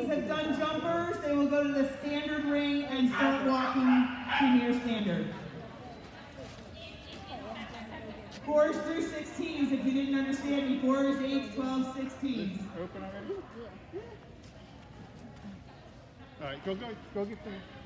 14s have done jumpers, they will go to the standard ring and start walking to near standard. 4s through 16s, if you didn't understand me, 4s, 8s, 12s, 16s. Open already? All right, go get them.